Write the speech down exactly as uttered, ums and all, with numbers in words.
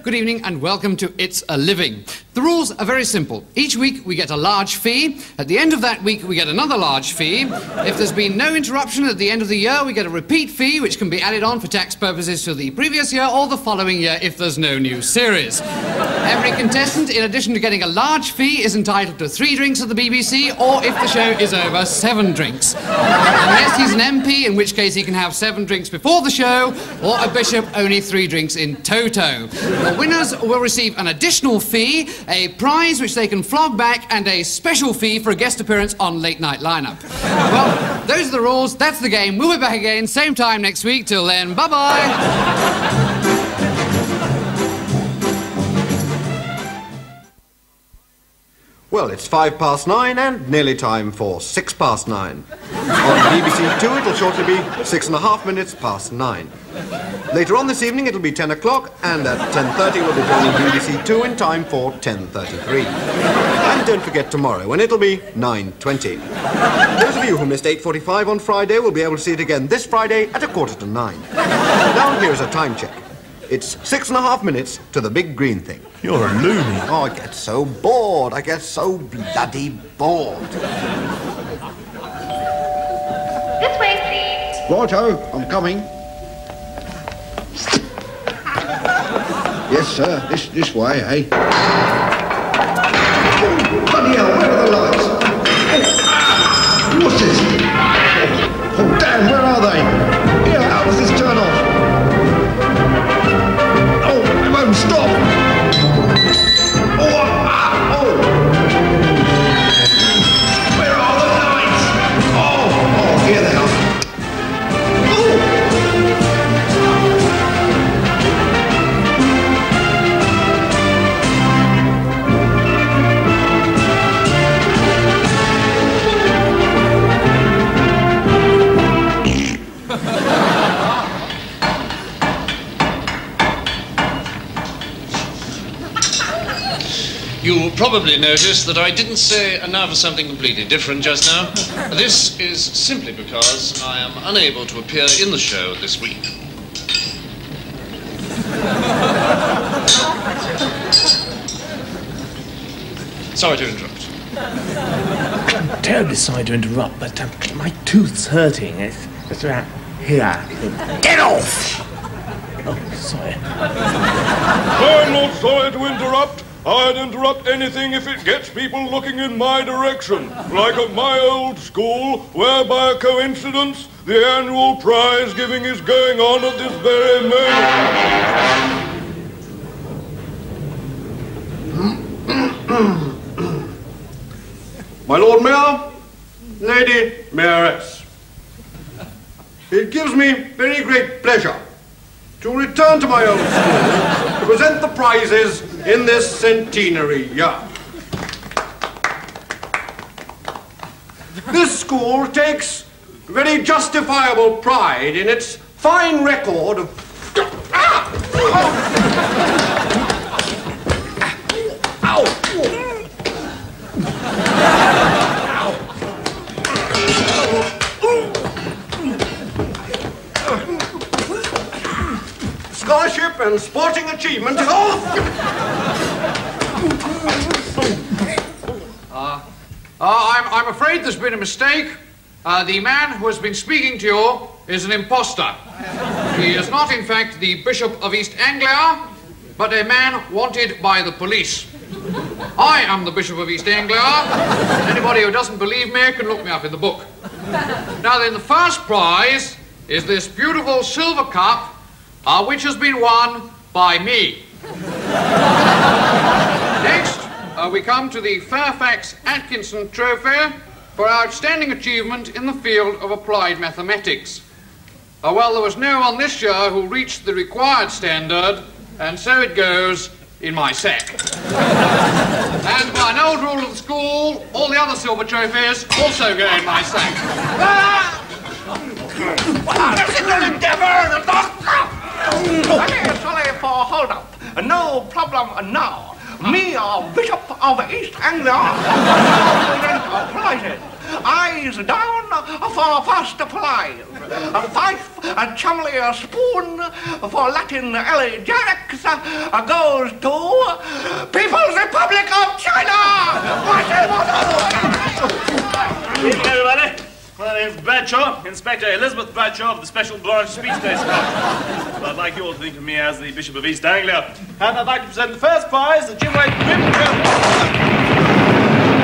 good evening and welcome to It's a Living. The rules are very simple. Each week we get a large fee. At the end of that week we get another large fee. If there's been no interruption at the end of the year, we get a repeat fee which can be added on for tax purposes to the previous year or the following year if there's no new series. Every contestant, in addition to getting a large fee, is entitled to three drinks at the B B C, or if the show is over, seven drinks. Unless he's an M P, in which case he can have seven drinks before the show, or a bishop, only three drinks in toto. The winners will receive an additional fee, a prize which they can flog back, and a special fee for a guest appearance on Late Night Lineup. Well, those are the rules, that's the game. We'll be back again, same time next week. Till then, bye-bye. Well, it's five past nine and nearly time for six past nine. On B B C Two, it'll shortly be six and a half minutes past nine. Later on this evening, it'll be ten o'clock, and at ten thirty, we'll be joining B B C Two in time for ten thirty-three. And don't forget tomorrow, when it'll be nine twenty. Those of you who missed eight forty-five on Friday will be able to see it again this Friday at a quarter to nine. Now, here's a time check. It's six and a half minutes to the big green thing. You're a loony. Oh, I get so bored. I get so bloody bored. This way, please. Righto, I'm coming. Yes, sir. This this way, eh? Oh, bloody hell, where are the lights? Oh, what's this? Oh, oh, damn, where are they? Here, how does this turn off? Oh, it won't stop. Oh, ah, oh. Where are the lights? Oh, oh, here they are. You probably noticed that I didn't say another something completely different just now. This is simply because I am unable to appear in the show this week. Sorry to interrupt. I'm terribly sorry to interrupt, but um, my tooth's hurting. It's, it's right here. Get off! Oh, sorry. I'm not sorry to interrupt. I'd interrupt anything if it gets people looking in my direction. Like at my old school, where by a coincidence, the annual prize giving is going on at this very moment. My Lord Mayor, Lady Mayoress, it gives me very great pleasure to return to my old school to present the prizes in this centenary year. This school takes very justifiable pride in its fine record of... Ah! Ow! Scholarship and sporting achievement. Uh, uh, I'm, I'm afraid there's been a mistake. Uh, the man who has been speaking to you is an imposter. He is not, in fact, the Bishop of East Anglia, but a man wanted by the police. I am the Bishop of East Anglia. Anybody who doesn't believe me can look me up in the book. Now then, the first prize is this beautiful silver cup, uh, which has been won by me. Next, uh, we come to the Fairfax Atkinson Trophy for outstanding achievement in the field of applied mathematics. Uh, well, there was no one this year who reached the required standard, and so it goes in my sack. And by an old rule of the school, all the other silver trophies also go in my sack. Ah! Sorry for hold up. No problem now. Me, uh, Bishop of East Anglia, present prizes. eyes down for first prize. A fife, a chumley, a spoon for Latin elegiacs goes to People's Republic of China. Good evening, everybody. My name's Bradshaw, Inspector Elizabeth Bradshaw of the Special Branch Speech Station. Well, I'd like you all to think of me as the Bishop of East Anglia. And I'd like to present the first prize, the Jim White Whip.